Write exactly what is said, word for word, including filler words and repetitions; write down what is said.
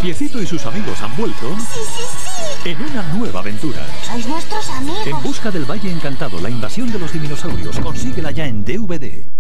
Piecito y sus amigos han vuelto Sí, sí, sí. en una nueva aventura. Sois nuestros amigos. En busca del Valle Encantado, la invasión de los dinosaurios. Consíguela ya en D V D.